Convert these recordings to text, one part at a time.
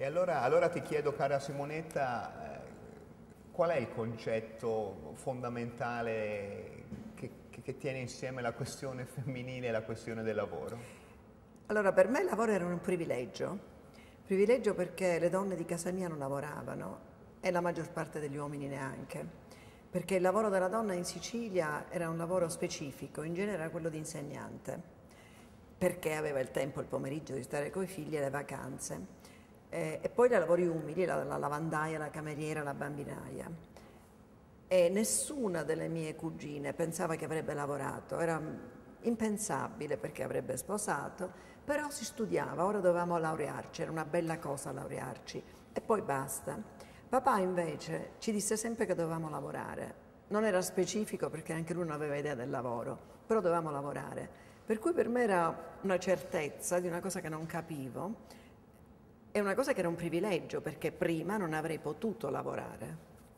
E allora ti chiedo, cara Simonetta, qual è il concetto fondamentale che tiene insieme la questione femminile e la questione del lavoro? Allora, per me il lavoro era un privilegio perché le donne di casa mia non lavoravano e la maggior parte degli uomini neanche, perché il lavoro della donna in Sicilia era un lavoro specifico, in genere era quello di insegnante, perché aveva il tempo il pomeriggio di stare coi figli e le vacanze. E poi i lavori umili, la lavandaia, la cameriera, la bambinaia. E nessuna delle mie cugine pensava che avrebbe lavorato, era impensabile perché avrebbe sposato, però si studiava, ora dovevamo laurearci, era una bella cosa laurearci e poi basta. Papà invece ci disse sempre che dovevamo lavorare, non era specifico perché anche lui non aveva idea del lavoro, però dovevamo lavorare, per cui per me era una certezza di una cosa che non capivo. È una cosa che era un privilegio perché prima non avrei potuto lavorare.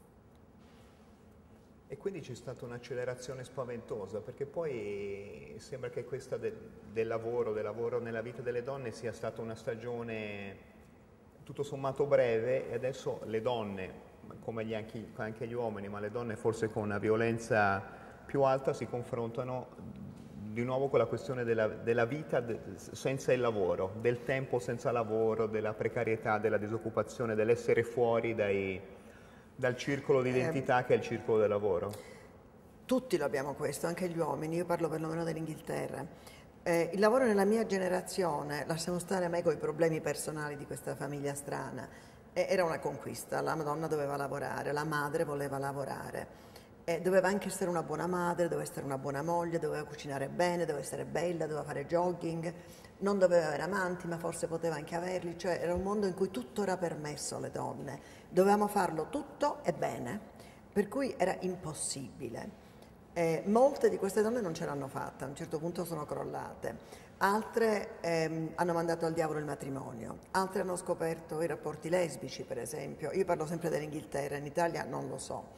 E quindi c'è stata un'accelerazione spaventosa, perché poi sembra che questa del lavoro nella vita delle donne sia stata una stagione tutto sommato breve, e adesso le donne, come anche gli uomini, ma le donne forse con una violenza più alta, si confrontano di nuovo con la questione della vita senza il lavoro, del tempo senza lavoro, della precarietà, della disoccupazione, dell'essere fuori dal circolo di identità che è il circolo del lavoro. Tutti lo abbiamo questo, anche gli uomini, io parlo perlomeno dell'Inghilterra. Il lavoro nella mia generazione, lasciamo stare a me con i problemi personali di questa famiglia strana, era una conquista, la donna doveva lavorare, la madre voleva lavorare. Doveva anche essere una buona madre, doveva essere una buona moglie, doveva cucinare bene, doveva essere bella, doveva fare jogging, non doveva avere amanti, ma forse poteva anche averli, cioè era un mondo in cui tutto era permesso alle donne, dovevamo farlo tutto e bene, per cui era impossibile. Molte di queste donne non ce l'hanno fatta, a un certo punto sono crollate, altre hanno mandato al diavolo il matrimonio, altre hanno scoperto i rapporti lesbici, per esempio. Io parlo sempre dell'Inghilterra, in Italia non lo so.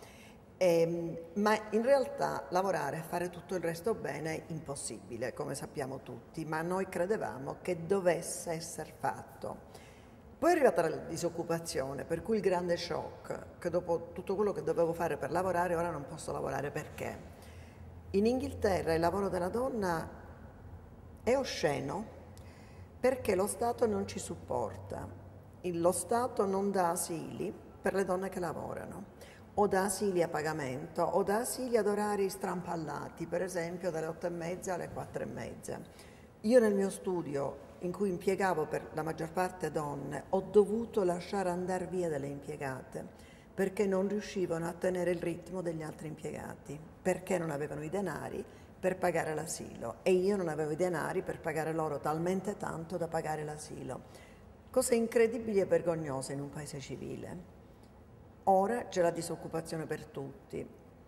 Ma in realtà lavorare e fare tutto il resto bene è impossibile, come sappiamo tutti, ma noi credevamo che dovesse essere fatto. Poi è arrivata la disoccupazione, per cui il grande shock, che dopo tutto quello che dovevo fare per lavorare, ora non posso lavorare. Perché? In Inghilterra il lavoro della donna è osceno perché lo Stato non ci supporta, lo Stato non dà asili per le donne che lavorano, o da asili a pagamento, o da asili ad orari strampallati, per esempio dalle 8:30 alle 4:30. Io nel mio studio, in cui impiegavo per la maggior parte donne, ho dovuto lasciare andare via delle impiegate, perché non riuscivano a tenere il ritmo degli altri impiegati, perché non avevano i denari per pagare l'asilo, e io non avevo i denari per pagare loro talmente tanto da pagare l'asilo. Cose incredibili e vergognose in un paese civile. Ora c'è la disoccupazione per tutti.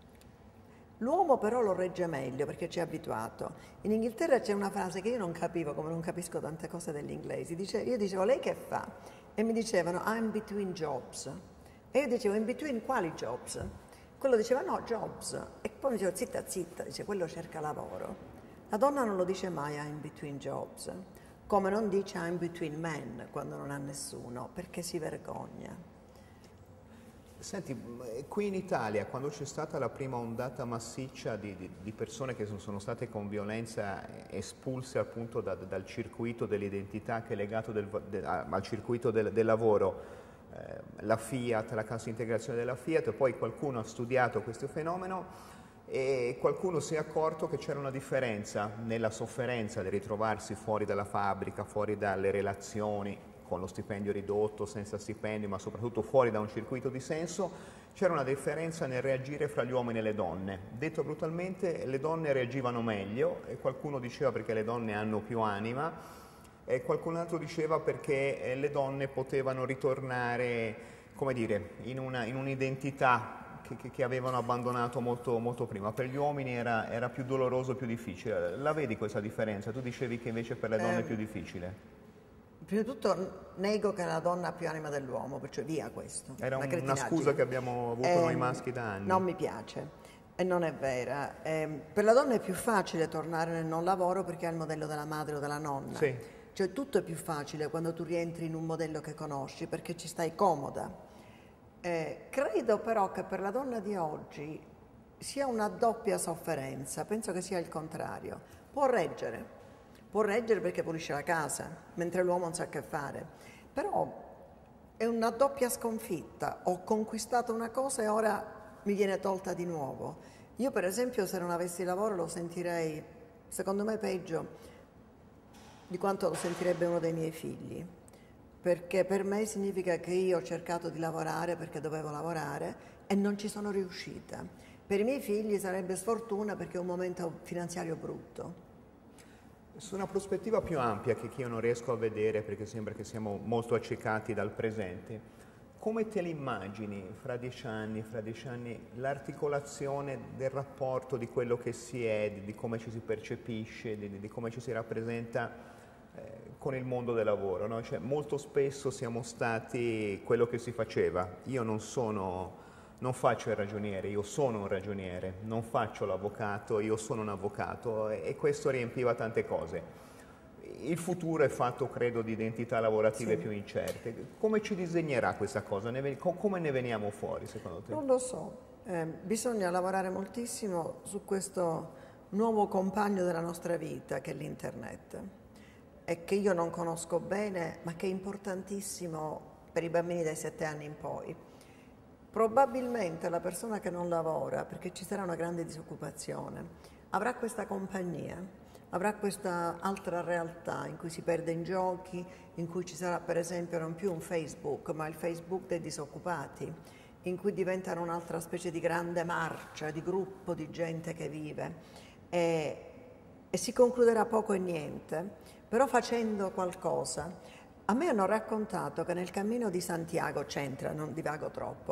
L'uomo però lo regge meglio perché ci è abituato. In Inghilterra c'è una frase che io non capivo, come non capisco tante cose degli inglesi. Io dicevo, lei che fa? E mi dicevano, I'm between jobs. E io dicevo, in between quali jobs? Quello diceva, no, jobs. E poi mi dicevo, zitta, zitta, dice, quello cerca lavoro. La donna non lo dice mai, I'm between jobs. Come non dice, I'm between men, quando non ha nessuno, perché si vergogna. Senti, qui in Italia, quando c'è stata la prima ondata massiccia di persone che sono state con violenza espulse appunto dal circuito dell'identità che è legato al circuito del lavoro, la Fiat, la cassa integrazione della Fiat, poi qualcuno ha studiato questo fenomeno e qualcuno si è accorto che c'era una differenza nella sofferenza di ritrovarsi fuori dalla fabbrica, fuori dalle relazioni, con lo stipendio ridotto, senza stipendio, ma soprattutto fuori da un circuito di senso. C'era una differenza nel reagire fra gli uomini e le donne. Detto brutalmente, le donne reagivano meglio, e qualcuno diceva perché le donne hanno più anima, e qualcun altro diceva perché le donne potevano ritornare, come dire, in un'identità che avevano abbandonato molto, molto prima. Per gli uomini era più doloroso, più difficile. La vedi questa differenza? Tu dicevi che invece per le donne è più difficile. Prima di tutto nego che la donna ha più anima dell'uomo, perciò via questo. Era una scusa che abbiamo avuto noi maschi da anni. Non mi piace e non è vera. Per la donna è più facile tornare nel non lavoro perché ha il modello della madre o della nonna. Sì. Cioè tutto è più facile quando tu rientri in un modello che conosci perché ci stai comoda. Credo però che per la donna di oggi sia una doppia sofferenza, penso che sia il contrario. Può reggere perché pulisce la casa, mentre l'uomo non sa che fare, però è una doppia sconfitta. Ho conquistato una cosa e ora mi viene tolta di nuovo. Io per esempio se non avessi lavoro lo sentirei, secondo me, peggio di quanto lo sentirebbe uno dei miei figli, perché per me significa che io ho cercato di lavorare perché dovevo lavorare e non ci sono riuscita. Per i miei figli sarebbe sfortuna perché è un momento finanziario brutto. Su una prospettiva più ampia che io non riesco a vedere perché sembra che siamo molto accecati dal presente, come te l'immagini fra 10 anni, l'articolazione del rapporto di quello che si è, di come ci si percepisce, di come ci si rappresenta con il mondo del lavoro, no? Cioè, molto spesso siamo stati quello che si faceva. Io non faccio il ragioniere, io sono un ragioniere, non faccio l'avvocato, io sono un avvocato e questo riempiva tante cose. Il futuro è fatto, credo, di identità lavorative più incerte. Come ci disegnerà questa cosa? Come ne veniamo fuori, secondo te? Non lo so. Bisogna lavorare moltissimo su questo nuovo compagno della nostra vita che è l'internet e che io non conosco bene, ma che è importantissimo per i bambini dai 7 anni in poi. Probabilmente la persona che non lavora, perché ci sarà una grande disoccupazione, avrà questa compagnia, avrà questa altra realtà in cui si perde in giochi, in cui ci sarà per esempio non più un Facebook, ma il Facebook dei disoccupati, in cui diventano un'altra specie di grande marcia, di gruppo di gente che vive e si concluderà poco e niente, però facendo qualcosa. A me hanno raccontato che nel Cammino di Santiago, c'entra, non divago troppo,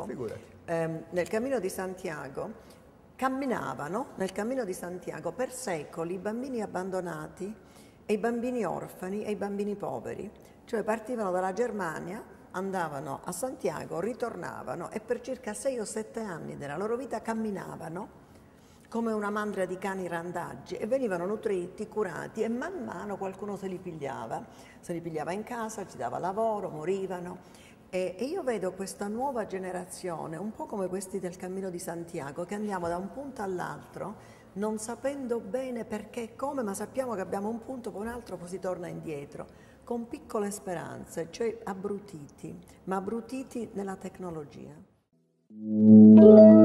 nel Cammino di Santiago camminavano nel Cammino di Santiago per secoli i bambini abbandonati e i bambini orfani e i bambini poveri, cioè partivano dalla Germania, andavano a Santiago, ritornavano e per circa 6 o 7 anni della loro vita camminavano come una mandria di cani randaggi e venivano nutriti, curati e man mano qualcuno se li pigliava in casa, ci dava lavoro, morivano. E io vedo questa nuova generazione, un po' come questi del Cammino di Santiago, che andiamo da un punto all'altro, non sapendo bene perché e come, ma sappiamo che abbiamo un punto, poi un altro, poi si torna indietro, con piccole speranze, cioè abbrutiti, ma abbrutiti nella tecnologia.